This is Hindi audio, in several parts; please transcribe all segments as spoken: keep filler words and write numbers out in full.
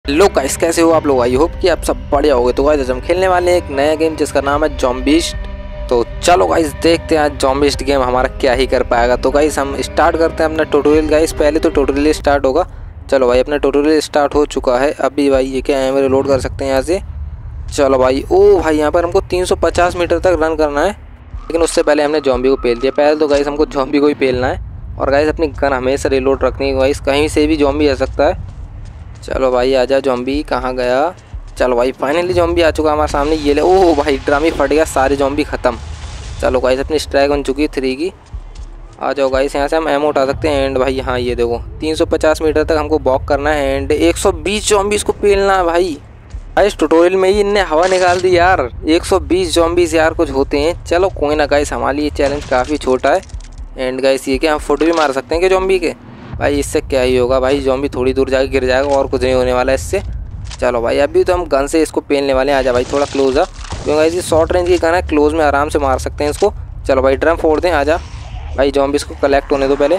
हेलो गाइस, कैसे हो आप लोग। आई होप कि आप सब बढ़िया होगे। तो गाइस हम खेलने वाले हैं एक नया गेम जिसका नाम है ज़ॉम्बीस्ट। तो चलो गाइस देखते हैं आज ज़ॉम्बीस्ट गेम हमारा क्या ही कर पाएगा। तो गाइस हम स्टार्ट करते हैं अपना ट्यूटोरियल। गाइस पहले तो ट्यूटोरियल स्टार्ट होगा। चलो भाई अपना ट्यूटोरियल स्टार्ट हो चुका है। अभी भाई ये क्या है, रिलोड कर सकते हैं यहाँ से। चलो भाई, ओ भाई यहाँ पर हमको तीन सौ पचास मीटर तक रन करना है, लेकिन उससे पहले हमने ज़ॉम्बी को पेल दिया। पहले तो गाइस हमको ज़ॉम्बी को ही पेलना है। और गाइस अपनी गन हमेशा रिलोड रखनी है। गाइस कहीं से भी ज़ॉम्बी आ सकता है। चलो भाई आजा, ज़ॉम्बी कहाँ गया। चलो भाई फाइनली ज़ॉम्बी आ चुका हमारे सामने। ये ले, ओह भाई ड्रम ही फट गया, सारे ज़ॉम्बी ख़त्म। चलो गाइस अपनी स्ट्राइक बन चुकी है थ्री की। आ जाओ गाइस, यहाँ से हम एमो उठा सकते हैं। एंड भाई हाँ ये देखो तीन सौ पचास मीटर तक हमको वॉक करना है। एंड एक सौ बीस ज़ॉम्बीज़ को पेलना है भाई। गाइस ट्यूटोरियल में ही इनने हवा निकाल दी यार। एक सौ बीस ज़ॉम्बीज़ यार कुछ होते हैं। चलो कोई ना गाइस, हमारे लिए चैलेंज काफ़ी छोटा है। एंड गाइस ये क्या हम फुट भी मार सकते हैं क्या ज़ॉम्बी के। भाई इससे क्या ही होगा, भाई ज़ॉम्बी थोड़ी दूर जाके गिर जाएगा और कुछ नहीं होने वाला है इससे। चलो भाई अभी तो हम गन से इसको पेलने वाले हैं। आजा भाई थोड़ा क्लोज आ, क्योंकि इसकी शॉर्ट रेंज की गन है, क्लोज में आराम से मार सकते हैं इसको। चलो भाई ड्रम फोड़ दें। आजा भाई ज़ॉम्बीज़ को कलेक्ट होने दो पहले।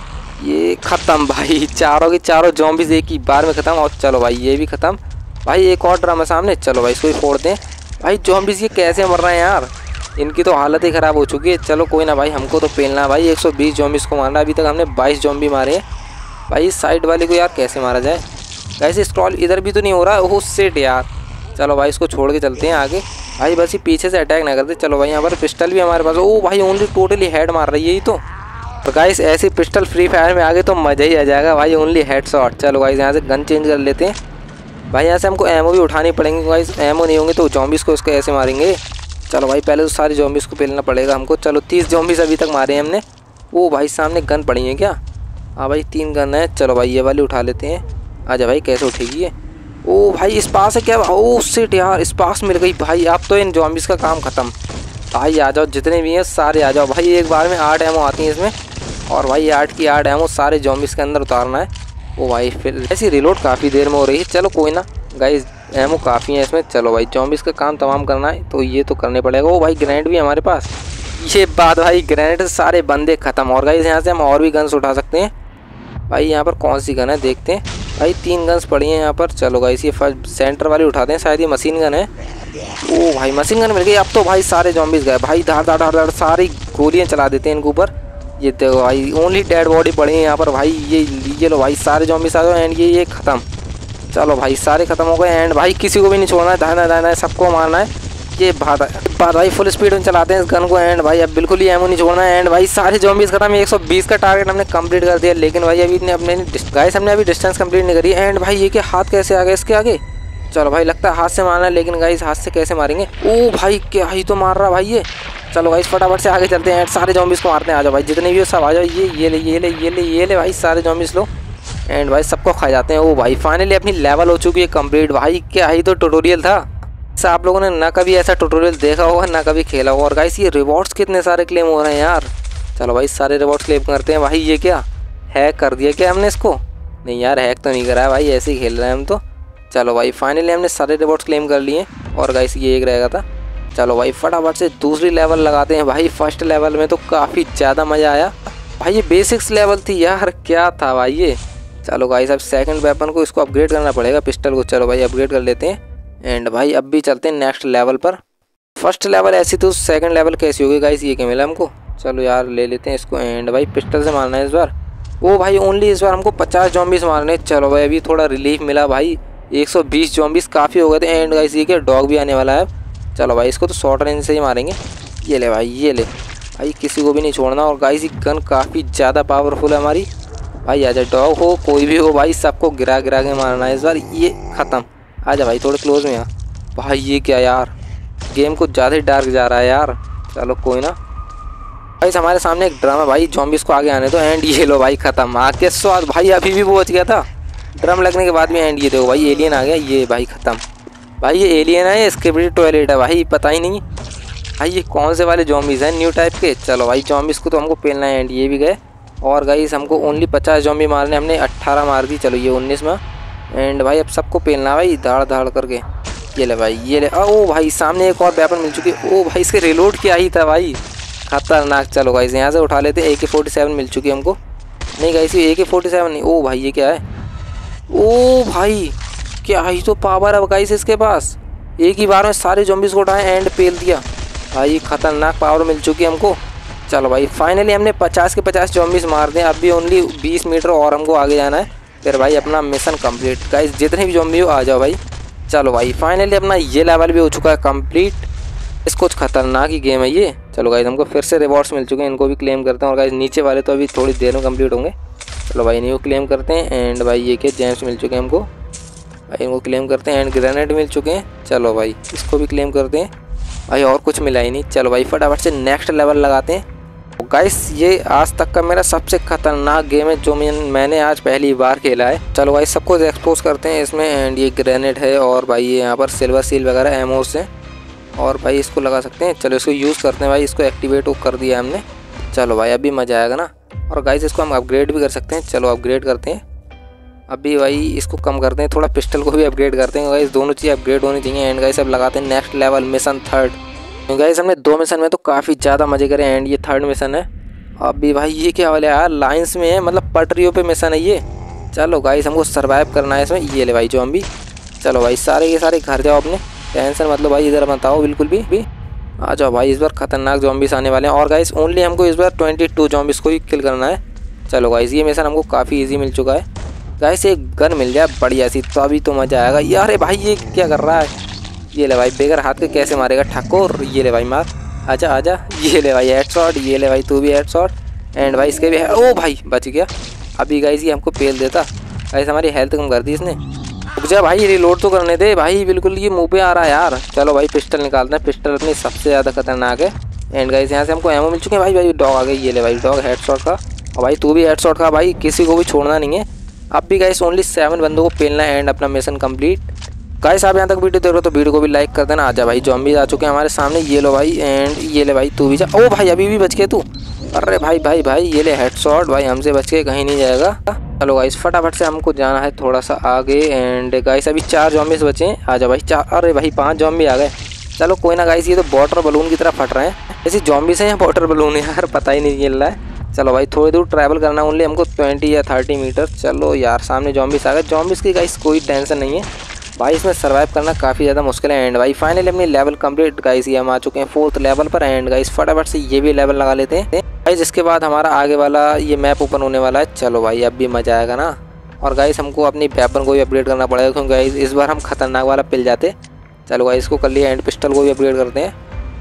ये ख़त्म भाई, चारों की चारों ज़ॉम्बीज़ एक ही बार में ख़त्म। और चलो भाई ये भी ख़त्म। भाई एक और ड्रम है सामने। चलो भाई इसको भी फोड़ दें। भाई ज़ॉम्बीज़ ये कैसे मर रहे हैं यार, इनकी तो हालत ही ख़राब हो चुकी है। चलो कोई ना भाई, हमको तो पेलना है भाई। एक सौ बीस ज़ॉम्बीज़ को मारना। अभी तक हमने बाईस ज़ॉम्बी मारे हैं। भाई साइड वाले को यार कैसे मारा जाए। कैसे स्क्रॉल इधर भी तो नहीं हो रहा। ओह सेट यार। चलो भाई इसको छोड़ के चलते हैं आगे। भाई बस ये पीछे से अटैक ना करते। चलो भाई यहाँ पर पिस्टल भी हमारे पास। ओह भाई ओनली टोटली हेड मार रही है ये तो। तो गाइस ऐसी पिस्टल फ्री फायर में आगे तो मज़ा ही आ जाएगा भाई, ओनली हेड शॉट। चलो गाइस यहाँ से गन चेंज कर लेते हैं। भाई यहाँ से हमको एमओ भी उठानी पड़ेंगे। गाइस एमओ नहीं होंगे तो ज़ॉम्बीज़ को इसको ऐसे मारेंगे। चलो भाई पहले तो सारी ज़ॉम्बीज़ को पेलना पड़ेगा हमको। चलो तीस ज़ॉम्बीज़ अभी तक मारे हैं हमने। ओ भाई सामने गन पड़ी है क्या। हाँ भाई तीन गन है। चलो भाई ये वाली उठा लेते हैं। आजा भाई कैसे उठेगी ये। ओ भाई स्पास है क्या। ओ शिट यार, स्पास मिल गई भाई। अब तो इन ज़ॉम्बीज़ का काम ख़त्म। भाई आ जाओ जितने भी हैं सारे आ जाओ भाई। एक बार में आठ एमओ आती हैं इसमें। और भाई आठ की आठ एमओ सारे ज़ॉम्बीज़ के अंदर उतारना है। ओ भाई फिर ऐसी रिलोड काफ़ी देर में हो रही है। चलो कोई ना गाइस, एमओ काफ़ी है इसमें। चलो भाई ज़ॉम्बीज़ का काम तमाम करना है तो ये तो करने पड़ेगा। ओ भाई ग्रेनेड भी है हमारे पास। ये बात भाई, ग्रेनेड से सारे बंदे ख़त्म। और गाइस यहाँ से हम और भी गन्स उठा सकते हैं। भाई यहाँ पर कौन सी गन है देखते हैं। भाई तीन गन्स पड़ी हैं यहाँ पर। चलो गाइस ये फर्स्ट सेंटर वाली उठाते हैं, शायद ये मशीन गन है। ओ भाई मशीन गन मिल गई। अब तो भाई सारे ज़ॉम्बीज़ गए भाई। धार धार धार धार सारी गोलियाँ चला देते हैं इनके ऊपर। ये देखो भाई ओनली डेड बॉडी पड़ी है यहाँ पर भाई। ये ये लो भाई सारे ज़ॉम्बीज़ आ जाओ। एंड ये ये ख़त्म। चलो भाई सारे ख़त्म हो गए। एंड भाई किसी को भी नहीं छोड़ना है, दाना दाना है, सबको मारना है। ये बात बात भाई फुल स्पीड में चलाते हैं इस गन को। एंड भाई अब बिल्कुल ही एमो नहीं छोड़ना है। एंड भाई सारे ज़ॉम्बीज़ खत्म। एक सौ बीस का टारगेट हमने कंप्लीट कर दिया। लेकिन भाई अभी ने अपने गाइस हमने अभी डिस्टेंस कंप्लीट नहीं करी। एंड भाई ये क्या हाथ कैसे आ गए इसके आगे। चलो भाई लगता है हाथ से मारना है, लेकिन गाइस हाथ से कैसे मारेंगे। ओ भाई क्या ही तो मार रहा भाई ये। चलो गाइस फटाफट से आगे चलते हैं। सारे ज़ॉम्बीज़ को मारते हैं। आ जाओ भाई जितने भी हो सब आ जाओ। ये ये ले ये ले ये ले ये ले भाई सारे ज़ॉम्बीज़ लो। एंड भाई सबको खा जाते हैं। ओ भाई फाइनली अपनी लेवल हो चुकी है कंप्लीट। भाई क्या ही तो ट्यूटोरियल था। ऐसा आप लोगों ने ना कभी ऐसा ट्यूटोरियल देखा होगा ना कभी खेला होगा। और गाइस ये रिवॉर्ड्स कितने सारे क्लेम हो रहे हैं यार। चलो भाई सारे रिवॉर्ड्स क्लेम करते हैं। भाई ये क्या हैक कर दिया क्या हमने इसको। नहीं यार हैक तो नहीं करा है भाई, ऐसे ही खेल रहे हैं हम तो। चलो भाई फाइनली हमने सारे रिवॉर्ड्स क्लेम कर लिए। और गाइस ये एक रहेगा था। चलो भाई फटाफट से दूसरी लेवल लगाते हैं। भाई फर्स्ट लेवल में तो काफ़ी ज़्यादा मज़ा आया भाई। ये बेसिक्स लेवल थी यार, क्या था भाई ये। चलो गाइस अब सेकंड वेपन को इसको अपग्रेड करना पड़ेगा, पिस्टल को। चलो भाई अपग्रेड कर लेते हैं। एंड भाई अब भी चलते हैं नेक्स्ट लेवल पर। फर्स्ट लेवल ऐसी तो सेकंड लेवल कैसी होगी गाइस, ये क्या मिला हमको। चलो यार ले लेते हैं इसको। एंड भाई पिस्टल से मारना है इस बार। ओ भाई ओनली इस बार हमको पचास ज़ॉम्बीज़ मारने। चलो भाई अभी थोड़ा रिलीफ मिला भाई। एक सौ बीस ज़ॉम्बीज़ काफ़ी हो गए थे। एंड गाइस ये क्या डॉग भी आने वाला है। चलो भाई इसको तो शॉर्ट रेंज से ही मारेंगे। ये ले भाई ये ले भाई, किसी को भी नहीं छोड़ना। और गाइस ये गन काफ़ी ज़्यादा पावरफुल है हमारी। भाई आजा, डॉग हो कोई भी हो भाई, सबको गिरा गिरा के मारना है इस बार। ये ख़त्म। आजा भाई थोड़े क्लोज में आ। भाई ये क्या यार, गेम कुछ ज़्यादा ही डार्क जा रहा है यार। चलो कोई ना। भाई हमारे सामने एक ड्रम है भाई, ज़ॉम्बीज़ को आगे आने दो। एंड ये लो भाई ख़त्म। आके स्वाद भाई अभी भी वो बच गया था ड्रम लगने के बाद में। एंड ये देखो भाई एलियन आ गया। ये भाई ख़त्म। भाई ये एलियन है, इसके भी टॉयलेट है भाई, पता ही नहीं भाई ये कौन से वाले ज़ॉम्बीज़ हैं न्यू टाइप के। चलो भाई ज़ॉम्बीज़ को तो हमको पेलना है। एंड ये भी गए। और गाइस हमको ओनली पचास ज़ॉम्बी मारने, हमने अट्ठारह मार दी। चलो ये उन्नीस में। एंड भाई अब सबको पेलना है भाई धाड़ धाड़ करके। ये ले भाई ये ले। ओ भाई सामने एक और वेपन मिल चुकी है। ओ भाई इसके रिलोड क्या ही था भाई, खतरनाक। चलो गाइस यहाँ से उठा लेते हैं। ए के फोर्टी सेवन मिल चुकी है हमको। नहीं गाइस ये ए के फोर्टी सेवन नहीं। ओ भाई ये क्या है। ओ भाई क्या ही तो पावर है गाइस इसके पास, एक ही बार में सारे ज़ॉम्बीज़ को उठाए एंड पेल दिया भाई। खतरनाक पावर मिल चुकी है हमको। चलो भाई फाइनली हमने पचास के पचास ज़ॉम्बीज़ मार दिए। अब भी ओनली बीस मीटर और हमको आगे जाना है, फिर भाई अपना मिशन कंप्लीट। गाइस जितने भी ज़ॉम्बी हो आ जाओ भाई। चलो भाई फाइनली अपना ये लेवल भी हो चुका है कंप्लीट। इस कुछ खतरनाक ही गेम है ये। चलो गाइस हमको फिर से रिवॉर्ड्स मिल चुके हैं, इनको भी क्लेम करते हैं। और गाइस नीचे वाले तो अभी थोड़ी देर में कंप्लीट होंगे। चलो भाई इनको क्लेम करते हैं। एंड भाई ये के जेम्स मिल चुके हैं हमको, भाई इनको क्लेम करते हैं। एंड ग्रेनेड मिल चुके हैं। चलो भाई इसको भी क्लेम करते हैं भाई, और कुछ मिला ही नहीं। चलो भाई फटाफट से नेक्स्ट लेवल लगाते हैं। गाइस ये आज तक का मेरा सबसे खतरनाक गेम है जो मैंने आज पहली बार खेला है। चलो भाई सबको एक्सपोज करते हैं इसमें। एंड ये ग्रेनेड है और भाई ये यहाँ पर सिल्वर सील वगैरह एमोस है, और भाई इसको लगा सकते हैं। चलो इसको यूज़ करते हैं भाई, इसको एक्टिवेट कर दिया हमने। चलो भाई अभी मज़ा आएगा ना। और गाइस इसको हम अपग्रेड भी कर सकते हैं। चलो अपग्रेड करते हैं। अभी भाई इसको कम करते हैं थोड़ा, पिस्टल को भी अपग्रेड करते हैं। गाइस दोनों चीज़ें अपग्रेड होनी चाहिए। एंड गाइस अब लगाते हैं next level mission third. Guys हमने दो मिशन में तो काफ़ी ज़्यादा मज़े करे। एंड ये थर्ड मिशन है। अभी भाई ये क्या वाला यार, लाइंस में है, मतलब पटरियों पे मिशन है ये। चलो गाइस हमको सर्वाइव करना है इसमें। ये ले भाई ज़ॉम्बी। चलो भाई सारे के सारे घर जाओ अपने, टेंशन मतलब भाई इधर बताओ बिल्कुल भी भी आ जाओ भाई। इस बार खतरनाक ज़ॉम्बीस आने वाले हैं। और गाइस ओनली हमको इस बार बाईस ज़ॉम्बीस को ही किल करना है। चलो गाइस ये मिशन हमको काफ़ी इजी मिल चुका है। गाइस एक गन मिल जाए बढ़िया सी तो अभी तो मज़ा आएगा यार। भाई ये क्या कर रहा है, ये ले भाई बेगर हाथ के कैसे मारेगा ठक्कर। ये ले भाई मार, आजा आजा। ये ले भाई हेड शॉट, ये ले भाई तू भी हेड शॉट। एंड भाई इसके भी है, ओ भाई बच गया। अभी गाइस ये हमको पेल देता। गाइस हमारी हेल्थ कम कर दी इसने। रुक जा भाई रिलोड तो करने दे भाई, बिल्कुल ये मुंह पे आ रहा है यार। चलो भाई पिस्टल निकालते हैं, पिस्टल अपनी सबसे ज़्यादा खतरनाक है। एंड गाइस यहाँ से हमको एमो मिल चुके हैं। भाई भाई डॉग आ गई, ये ले भाई डॉग हेड शॉट का। और भाई तू भी हेड शॉट का भाई, किसी को भी छोड़ना नहीं है। अब भी गाइस ओनली सेवन बंदों को पेलना है एंड अपना मिशन कंप्लीट। गाइस आप यहाँ तक वीडियो देख रहे हो तो वीडियो को भी लाइक कर देना। आजा भाई ज़ॉम्बीज आ चुके हैं हमारे सामने। ये लो भाई एंड ये ले भाई तू भी जा। ओ भाई अभी भी बच गया तू। अरे भाई भाई भाई ये ले हेड शॉट। भाई हमसे बच के कहीं नहीं जाएगा। चलो गाइस फटाफट से हमको जाना है थोड़ा सा आगे। एंड गाइस अभी चार ज़ॉम्बीज बचे हैं। आजा भाई चार, अरे भाई पाँच ज़ॉम्बी आ गए। चलो कोई ना गाइस, ये तो वाटर बलून की तरह फट रहे हैं। ऐसी ज़ॉम्बीज हैं या वाटर बलून है यार, पता ही नहीं चल रहा है। चलो भाई थोड़ी दूर ट्रैवल करना ओनली हमको ट्वेंटी या थर्टी मीटर। चलो यार सामने ज़ॉम्बीज आ गए। ज़ॉम्बीज की गाइस कोई टेंशन नहीं है भाई, इसमें सर्वाइव करना काफ़ी ज़्यादा मुश्किल है। एंड भाई फाइनली अपनी लेवल कंप्लीट गाइस, ये हम आ चुके हैं फोर्थ लेवल पर। एंड गाइस फटाफट से ये भी लेवल लगा लेते हैं गाइस, इसके बाद हमारा आगे वाला ये मैप ओपन होने वाला है। चलो भाई अब भी मज़ा आएगा ना। और गाइस हमको अपनी वेपन को भी अपग्रेड करना पड़ेगा, क्योंकि गाइस इस बार हम खतरनाक वाला पिल जाते। चलो गाइस इसको कर लिया। एंड पिस्टल को भी अपग्रेड करते हैं।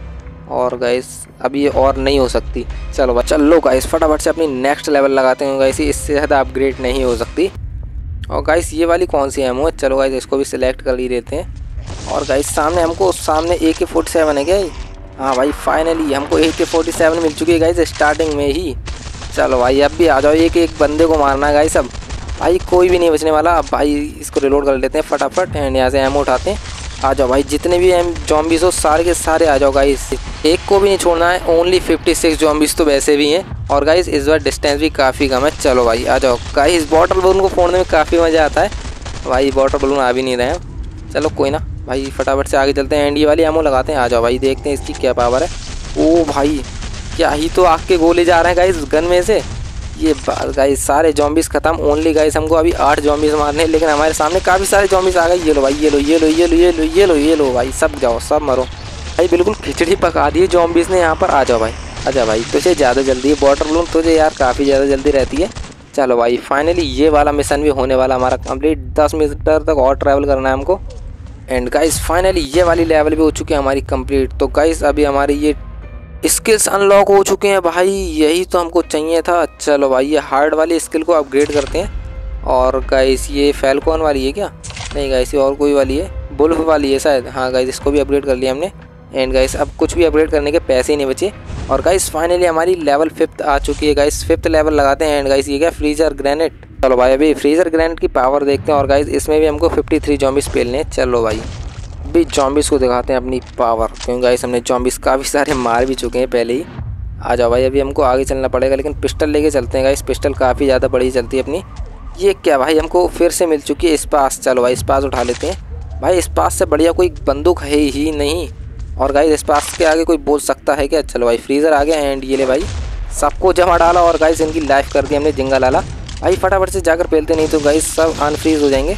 और गाइस अभी ये और नहीं हो सकती। चलो भाई चलो गाइस फटाफट से अपनी नेक्स्ट लेवल लगाते हैं। गाइस इससे ज़्यादा अपग्रेड नहीं हो सकती। और गाइस ये वाली कौन सी एमो है, चलो गाइस इसको भी सिलेक्ट कर ही देते हैं। और गाइस सामने हमको सामने ए के फोर्टी सेवन है क्या? हाँ भाई फाइनली हमको ए के फोर्टी सेवन मिल चुकी है गाइस स्टार्टिंग में ही। चलो भाई अब भी आ जाओ, एक एक बंदे को मारना है गाइस। अब भाई कोई भी नहीं बचने वाला। अब भाई इसको रिलोड कर लेते हैं फटाफट। एंड यहाँ से एमो उठाते हैं। आ जाओ भाई जितने भी एम ज़ॉम्बीज़ हो सारे के सारे आ जाओ गाइस, एक को भी नहीं छोड़ना है। ओनली छप्पन ज़ॉम्बीज़ तो वैसे भी हैं। और गाइस इस बार डिस्टेंस भी काफ़ी कम है। चलो भाई आ जाओ गाइस, वाटर बलून को फोड़ने में काफ़ी मज़ा आता है। भाई वाटर बलून आ भी नहीं रहे हैं। चलो कोई ना भाई फटाफट से आगे चलते हैं। एंड ये वाली एमो लगाते हैं। आ जाओ भाई देखते हैं इसकी क्या पावर है। ओ भाई क्या ही तो आग के गोले जा रहे हैं गाइस गन में से। ये गाइस सारे ज़ॉम्बीज़ खत्म। ओनली गाइस हमको अभी आठ ज़ॉम्बीज़ मारने हैं, लेकिन हमारे सामने काफ़ी सारे ज़ॉम्बीज़ आ गए। ये लो भाई ये लो ये लो ये लो ये लो ये लो ये लो भाई सब जाओ सब मरो। भाई बिल्कुल खिचड़ी पका दी है ज़ॉम्बीज़ ने यहाँ पर। आ जाओ भाई अच्छा भाई तुझे ज़्यादा जल्दी है, वाटर बलून तुझे यार काफ़ी ज़्यादा जल्दी रहती है। चलो भाई फाइनली ये वाला मिशन भी होने वाला हमारा कंप्लीट। दस मीटर तक और ट्रैवल करना है हमको। एंड गाइस फाइनली ये वाली लेवल भी हो चुकी है हमारी कंप्लीट। तो गाइस अभी हमारी ये स्किल्स अनलॉक हो चुके हैं भाई, यही तो हमको चाहिए था। चलो भाई ये हार्ड वाली स्किल को अपग्रेड करते हैं। और गाइस ये फैल्कॉन वाली है क्या? नहीं गाइस ये और कोई वाली है, बुल्फ वाली है शायद। हाँ गाइस इसको भी अपग्रेड कर लिया हमने। एंड गाइस अब कुछ भी अपग्रेड करने के पैसे ही नहीं बचे। और गाइस फाइनली हमारी लेवल फिफ्थ आ चुकी है गाइस, फिफ्थ लेवल लगाते हैं। एंड गाइस ये क्या फ्रीजर ग्रेनेड। चलो भाई अभी फ्रीजर ग्रेनेड की पावर देखते हैं। और गाइस इसमें भी हमको फिफ्टी थ्री ज़ॉम्बीज़ पेलने हैं। चलो भाई अभी ज़ॉम्बीज़ को दिखाते हैं अपनी पावर, क्योंकि गाइस हमने ज़ॉम्बीज़ काफ़ी सारे मार भी चुके हैं पहले ही। आ जाओ भाई अभी हमको आगे चलना पड़ेगा, लेकिन पिस्टल लेके चलते हैं गाइस। पिस्टल काफ़ी ज़्यादा बड़ी चलती है अपनी। ये क्या भाई हमको फिर से मिल चुकी है स्पास। चलो भाई स्पास उठा लेते हैं। भाई स्पास से बढ़िया कोई बंदूक है ही नहीं। और गाइस स्पास के आगे कोई बोल सकता है क्या? चलो भाई फ्रीज़र आ गया। एंड ये ले भाई सबको जमा डाला। और गाइस इनकी लाइफ कर दी हमने जिंगा लाला। भाई फटाफट से जाकर पेलते, नहीं तो गाइस सब अनफ्रीज हो जाएंगे।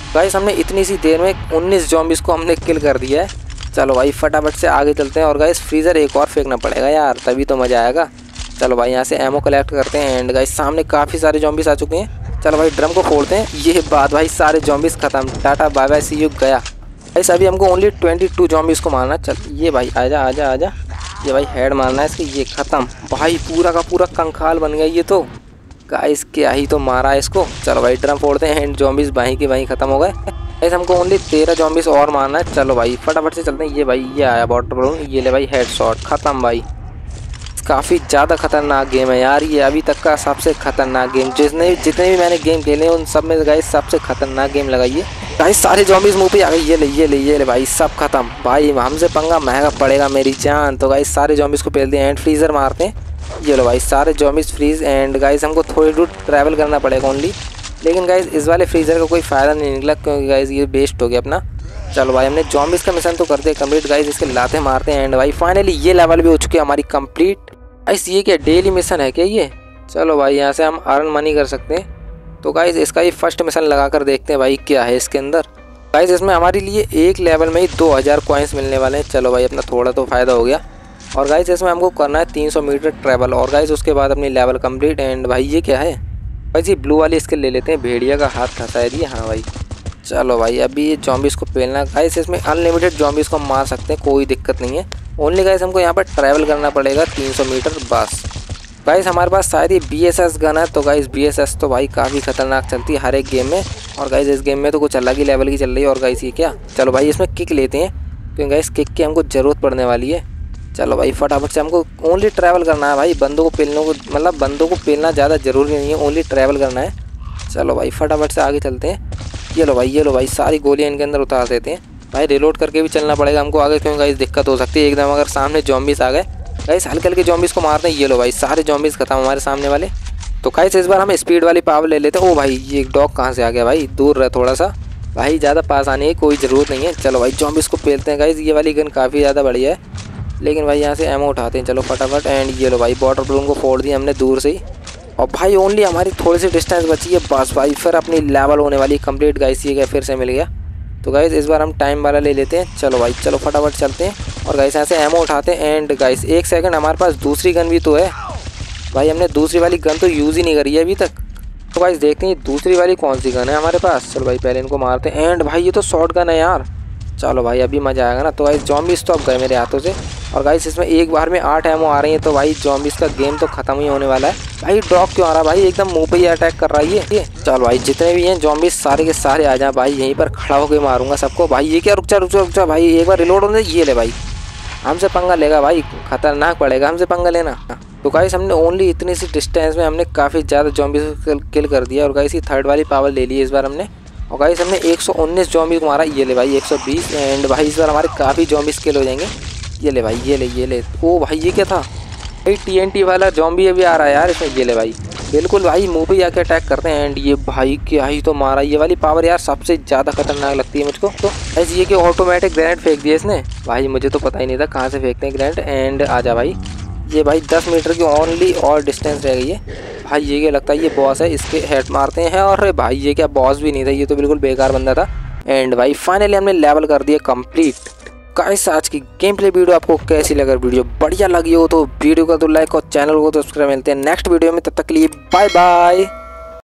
गाइस हमने इतनी सी देर में उन्नीस जॉम्बिस को हमने किल कर दिया है। चलो भाई फटाफट से आगे चलते हैं। और गाइस फ्रीज़र एक और फेंकना पड़ेगा यार, तभी तो मज़ा आएगा। चलो भाई यहाँ से एमो कलेक्ट करते हैं। एंड गाइस सामने काफ़ी सारे जॉम्बिस आ चुके हैं। चलो भाई ड्रम को फोड़ते हैं। ये बात भाई, सारे जॉम्बिस ख़त्म। Tata bye bye see you गया। गाइस अभी हमको ओनली ट्वेंटी टू जॉम्बिस को मारना। चल ये भाई आजा आजा आजा। ये भाई हेड मारना है इसके। ये ख़त्म भाई, पूरा का पूरा कंकाल बन गया ये तो। गाइस क्या ही तो मारा है इसको। चलो भाई ड्रम फोड़ते हैं। एंड जॉम्बिस वहीं के वहीं ख़त्म हो गए। गाइस हमको ओनली तेरह जॉम्बिस और मारना है। चलो भाई फटाफट से चलते हैं। ये भाई ये आया वाटर बलून। ये ले भाई हेड शॉट, ख़त्म भाई। काफ़ी ज़्यादा खतरनाक गेम है यार ये, अभी तक का सबसे खतरनाक गेम। जितने जितने भी मैंने गेम खेले उन सब में गाइस सबसे खतरनाक गेम लगा ये। गाइस सारे जॉम्बिस मुंह पे आ गए। ये ले ये ले ये ले भाई, सब खत्म भाई। हमसे पंगा महंगा पड़ेगा मेरी जान। तो गाइस सारे जॉम्बिस को पेल दिए। एंड फ्रीज़र मारते हैं। ये लो भाई सारे जॉम्बिस फ्रीज। एंड गाइस हमको थोड़ी दूर ट्रैवल करना पड़ेगा ओनली। लेकिन गाइस इस वाले फ्रीज़र का कोई फ़ायदा नहीं निकला, क्योंकि गाइस ये वेस्ट हो गया अपना। चलो भाई हमने जॉम्बिस का मिशन तो करते हैं कंप्लीट। गाइस इसके लाते मारते हैं। एंड भाई फाइनली ये लेवल भी हो चुकी है हमारी कंप्लीट। गाइस ये क्या डेली मिशन है क्या ये? चलो भाई यहाँ से हम अर्न मनी कर सकते हैं। तो गाइस इसका ये फर्स्ट मिशन लगा कर देखते हैं भाई क्या है इसके अंदर। गाइस इसमें हमारे लिए एक लेवल में ही दो हज़ार कॉइन्स मिलने वाले हैं। चलो भाई अपना थोड़ा तो फ़ायदा हो गया। और गाइस इसमें हमको करना है तीन सौ मीटर ट्रैवल। और गाइस उसके बाद अपनी लेवल कंप्लीट। एंड भाई ये क्या है? भाई जी ब्लू वाली स्किल ले लेते हैं। भेड़िया का हाथ था शायद ये। हाँ भाई चलो भाई अभी ये जॉम्बिस को पेलना। गाइस इसमें अनलिमिटेड जॉम्बिस को मार सकते हैं, कोई दिक्कत नहीं है। ओनली गाइस हमको यहाँ पर ट्रैवल करना पड़ेगा तीन सौ मीटर बस। गाइस हमारे पास शायद ये बी एस एस गन है। तो गाइस बी एस एस तो भाई काफ़ी खतरनाक चलती है हर एक गेम में। और गाइस इस गेम में तो कुछ अलग ही लेवल की चल रही है। और गाइस ये क्या? चलो भाई इसमें किक लेते हैं, क्योंकि गाइस किक की हमको ज़रूरत पड़ने वाली है। चलो भाई फटाफट से हमको ओनली ट्रैवल करना है भाई। बंदों को पेलने को मतलब बंदों को पेलना ज़्यादा ज़रूरी नहीं है, ओनली ट्रैवल करना है। चलो भाई फटाफट से आगे चलते हैं। ये लो भाई ये लो भाई सारी गोलियाँ इनके अंदर उतार देते हैं। भाई रिलोड करके भी चलना पड़ेगा हमको आगे, क्योंकि गाइस दिक्कत हो सकती है एकदम अगर सामने जॉम्बिस आ गए। गाइस हल्के हल्के जॉम्बिस को मारते हैं। ये लो भाई सारे जॉम्बिस खत्म हमारे सामने वाले। तो गाइस इस बार हम स्पीड वाली पावर ले लेते हैं। ओ भाई ये डॉग कहाँ से आ गया भाई? दूर रहे थोड़ा सा भाई, ज़्यादा पास आने की कोई ज़रूरत नहीं है। चलो भाई जॉम्बिस को पेलते हैं। गाइस ये वाली गन काफ़ी ज़्यादा बढ़िया है, लेकिन भाई यहाँ से एमो उठाते हैं। चलो फटाफट। एंड ये लो भाई वाटर बलून को फोड़ दिया हमने दूर से ही। और भाई ओनली हमारी थोड़ी सी डिस्टेंस बची है बस भाई, फिर अपनी लेवल होने वाली कंप्लीट। गाइस ये क्या फिर से मिल गया? तो गाइस इस बार हम टाइम वाला ले लेते हैं। चलो भाई चलो फटाफट चलते हैं। और गाइस यहाँ से एमो उठाते हैं। एंड गाइस एक सेकंड, हमारे पास दूसरी गन भी तो है भाई। हमने दूसरी वाली गन तो यूज़ ही नहीं करी है अभी तक। तो गाइस देखते हैं दूसरी वाली कौन सी गन है हमारे पास। चलो भाई पहले इनको मारते हैं। एंड भाई ये तो शॉर्ट गन है यार। चलो भाई अभी मज़ा आएगा ना। तो गाइस जॉम्बिस तो अब गए मेरे हाथों से। और गाइस इसमें एक बार में आठ एमओ आ रही है। तो भाई जॉम्बिस का गेम तो ख़त्म ही होने वाला है। भाई डॉग क्यों आ रहा है भाई? एकदम मुंह पे ही अटैक कर रहा है ये। चलो भाई जितने भी हैं जॉम्बिस सारे के सारे आ जाए भाई, यहीं पर खड़ा होकर मारूंगा सबको। भाई ये क्या? रुक जा रुक जा रुक जा भाई, एक बार रिलोड होने। ये ले भाई, हमसे पंगा लेगा भाई, खतरनाक पड़ेगा हमसे पंगा लेना। तो गाइस हमने ओनली इतनी सी डिस्टेंस में हमने काफ़ी ज़्यादा जॉम्बिस को किल कर दिया। और गाइस ये थर्ड वाली पावर ले ली इस बार हमने। और गाइस हमने एक सौ उन्नीस जॉम्बी को मारा। ये ले भाई एक सौ बीस। एंड भाई इस बार हमारे काफ़ी जॉम्बिस किल हो जाएंगे। ये ले भाई ये ले ये ले। ओ भाई ये क्या था भाई? टीएनटी वाला जॉम्बी अभी आ रहा है यार इसमें। ये ले भाई बिल्कुल भाई मुंह पे आके अटैक करते हैं। एंड ये भाई क्या ही तो मारा। ये वाली पावर यार सबसे ज़्यादा खतरनाक लगती है मुझको। तो ऐसे ये कि ऑटोमेटिक ग्रेनेड फेंक दिया इसने भाई, मुझे तो पता ही नहीं था कहाँ से फेंकते हैं ग्रेनेड। एंड आजा भाई, ये भाई दस मीटर की ओनली और डिस्टेंस रह गई है भाई। ये क्या लगता है ये बॉस है, इसके हेड मारते हैं। और भाई ये क्या बॉस भी नहीं था, ये तो बिल्कुल बेकार बंदा था। एंड भाई फाइनली हमने लेवल कर दिया कंप्लीट। गाइस आज की गेम प्ले वीडियो आपको कैसी लगा? वीडियो बढ़िया लगी हो तो वीडियो का तो लाइक और चैनल को तो सब्सक्राइब। मिलते हैं नेक्स्ट वीडियो में, तब तक के लिए बाय बाय।